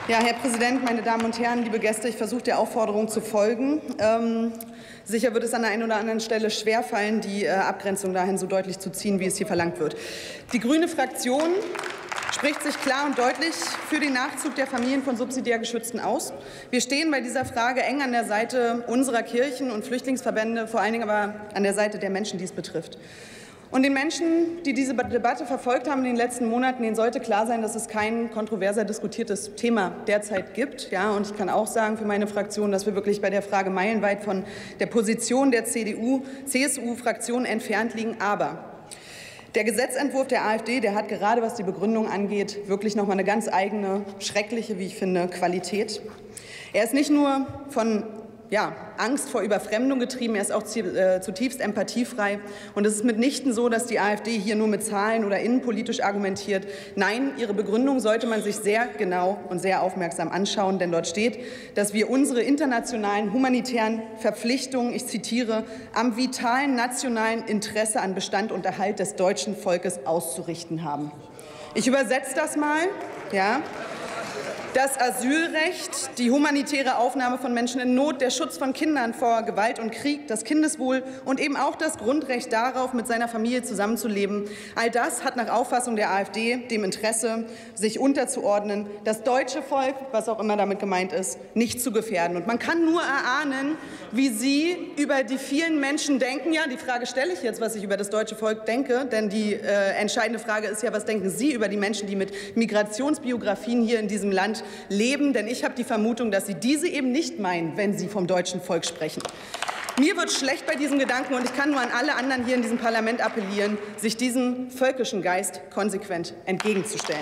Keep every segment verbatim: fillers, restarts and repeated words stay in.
Ja, Herr Präsident, meine Damen und Herren, liebe Gäste, ich versuche der Aufforderung zu folgen. Ähm, sicher wird es an der einen oder anderen Stelle schwerfallen, die äh, Abgrenzung dahin so deutlich zu ziehen, wie es hier verlangt wird. Die grüne Fraktion spricht sich klar und deutlich für den Nachzug der Familien von subsidiär Geschützten aus. Wir stehen bei dieser Frage eng an der Seite unserer Kirchen und Flüchtlingsverbände, vor allen Dingen aber an der Seite der Menschen, die es betrifft. Und den Menschen, die diese Debatte verfolgt haben in den letzten Monaten, denen sollte klar sein, dass es kein kontroverser diskutiertes Thema derzeit gibt. Ja, und ich kann auch sagen für meine Fraktion, dass wir wirklich bei der Frage meilenweit von der Position der C D U, C S U-Fraktion entfernt liegen. Aber der Gesetzentwurf der AfD, der hat gerade, was die Begründung angeht, wirklich noch mal eine ganz eigene, schreckliche, wie ich finde, Qualität. Er ist nicht nur von ja, Angst vor Überfremdung getrieben, er ist auch zutiefst empathiefrei. Und es ist mitnichten so, dass die AfD hier nur mit Zahlen oder innenpolitisch argumentiert. Nein, ihre Begründung sollte man sich sehr genau und sehr aufmerksam anschauen, denn dort steht, dass wir unsere internationalen humanitären Verpflichtungen, ich zitiere, am vitalen nationalen Interesse an Bestand und Erhalt des deutschen Volkes auszurichten haben. Ich übersetze das mal. Ja. Das Asylrecht, die humanitäre Aufnahme von Menschen in Not, der Schutz von Kindern vor Gewalt und Krieg, das Kindeswohl und eben auch das Grundrecht darauf, mit seiner Familie zusammenzuleben. All das hat nach Auffassung der AfD dem Interesse, sich unterzuordnen, das deutsche Volk, was auch immer damit gemeint ist, nicht zu gefährden. Und man kann nur erahnen, wie Sie über die vielen Menschen denken. Ja, die Frage stelle ich jetzt, was ich über das deutsche Volk denke, denn die äh, entscheidende Frage ist ja, was denken Sie über die Menschen, die mit Migrationsbiografien hier in diesem Land leben? Denn ich habe die Vermutung, dass Sie diese eben nicht meinen, wenn Sie vom deutschen Volk sprechen. Mir wird schlecht bei diesem Gedanken, und ich kann nur an alle anderen hier in diesem Parlament appellieren, sich diesem völkischen Geist konsequent entgegenzustellen.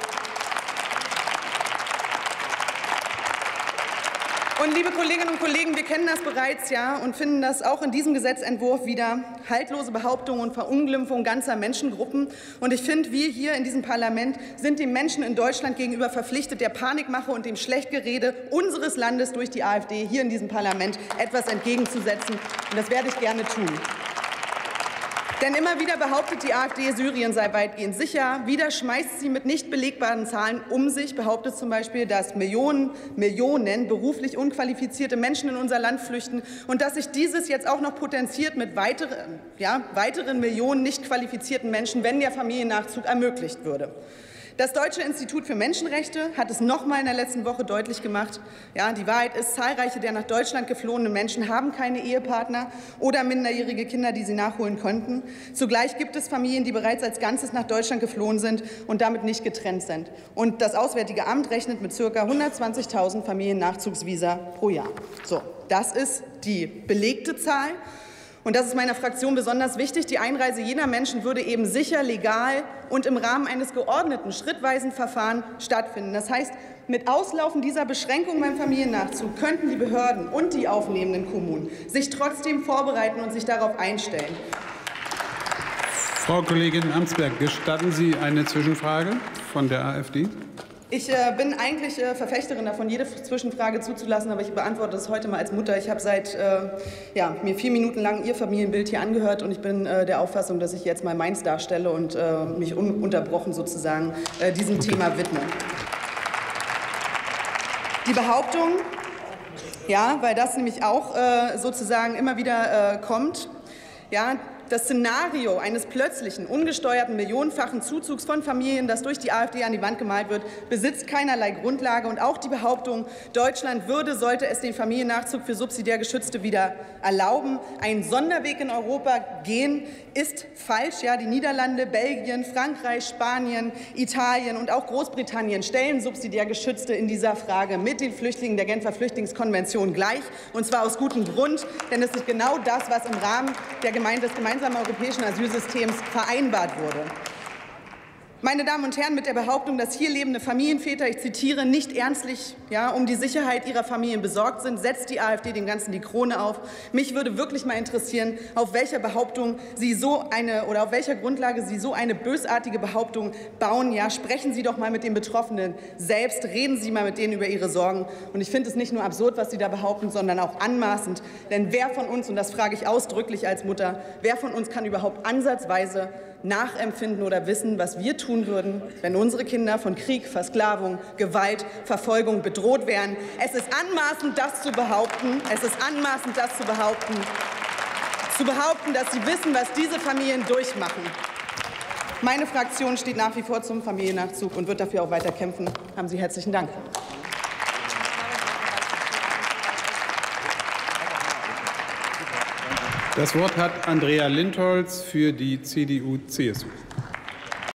Und liebe Kolleginnen und Kollegen, wir kennen das bereits, ja, und finden das auch in diesem Gesetzentwurf wieder haltlose Behauptungen und Verunglimpfung ganzer Menschengruppen. Und ich finde, wir hier in diesem Parlament sind den Menschen in Deutschland gegenüber verpflichtet, der Panikmache und dem Schlechtgerede unseres Landes durch die AfD hier in diesem Parlament etwas entgegenzusetzen. Und das werde ich gerne tun. Denn immer wieder behauptet die AfD, Syrien sei weitgehend sicher. Wieder schmeißt sie mit nicht belegbaren Zahlen um sich, behauptet zum Beispiel, dass Millionen, Millionen beruflich unqualifizierte Menschen in unser Land flüchten und dass sich dieses jetzt auch noch potenziert mit weiteren, ja, weiteren Millionen nicht qualifizierten Menschen, wenn der Familiennachzug ermöglicht würde. Das Deutsche Institut für Menschenrechte hat es noch mal in der letzten Woche deutlich gemacht. Ja, die Wahrheit ist, zahlreiche der nach Deutschland geflohenen Menschen haben keine Ehepartner oder minderjährige Kinder, die sie nachholen konnten. Zugleich gibt es Familien, die bereits als Ganzes nach Deutschland geflohen sind und damit nicht getrennt sind. Und das Auswärtige Amt rechnet mit ca. hundertzwanzigtausend Familiennachzugsvisa pro Jahr. So, das ist die belegte Zahl. Und das ist meiner Fraktion besonders wichtig. Die Einreise jener Menschen würde eben sicher, legal und im Rahmen eines geordneten, schrittweisen Verfahrens stattfinden. Das heißt, mit Auslaufen dieser Beschränkung beim Familiennachzug könnten die Behörden und die aufnehmenden Kommunen sich trotzdem vorbereiten und sich darauf einstellen. Frau Kollegin Amsberg, gestatten Sie eine Zwischenfrage von der AfD? Ich äh, bin eigentlich äh, Verfechterin davon, jede Zwischenfrage zuzulassen, aber ich beantworte das heute mal als Mutter. Ich habe seit äh, ja, mir vier Minuten lang Ihr Familienbild hier angehört und ich bin äh, der Auffassung, dass ich jetzt mal meins darstelle und äh, mich ununterbrochen sozusagen äh, diesem okay. Thema widme. Die Behauptung, ja, weil das nämlich auch äh, sozusagen immer wieder äh, kommt, ja, das Szenario eines plötzlichen, ungesteuerten, millionenfachen Zuzugs von Familien, das durch die AfD an die Wand gemalt wird, besitzt keinerlei Grundlage. Und auch die Behauptung, Deutschland würde, sollte es den Familiennachzug für subsidiär Geschützte wieder erlauben, einen Sonderweg in Europa gehen, ist falsch. Ja, die Niederlande, Belgien, Frankreich, Spanien, Italien und auch Großbritannien stellen subsidiär Geschützte in dieser Frage mit den Flüchtlingen der Genfer Flüchtlingskonvention gleich. Und zwar aus gutem Grund, denn es ist genau das, was im Rahmen der Gemeinde des Gemeinsamen europäischen Asylsystems vereinbart wurde. Meine Damen und Herren, mit der Behauptung, dass hier lebende Familienväter, ich zitiere, nicht ernstlich ja, um die Sicherheit ihrer Familien besorgt sind, setzt die AfD dem Ganzen die Krone auf. Mich würde wirklich mal interessieren, auf welcher Behauptung Sie so eine oder auf welcher Grundlage Sie so eine bösartige Behauptung bauen. Ja, sprechen Sie doch mal mit den Betroffenen selbst, reden Sie mal mit denen über ihre Sorgen. Und ich finde es nicht nur absurd, was Sie da behaupten, sondern auch anmaßend. Denn wer von uns, und das frage ich ausdrücklich als Mutter, wer von uns kann überhaupt ansatzweise nachempfinden oder wissen, was wir tun würden, wenn unsere Kinder von Krieg, Versklavung, Gewalt, Verfolgung bedroht wären. Es ist anmaßend, das zu behaupten. Es ist anmaßend, das zu behaupten. Zu behaupten, dass sie wissen, was diese Familien durchmachen. Meine Fraktion steht nach wie vor zum Familiennachzug und wird dafür auch weiter kämpfen. Haben Sie herzlichen Dank. Das Wort hat Andrea Lindholz für die C D U C S U.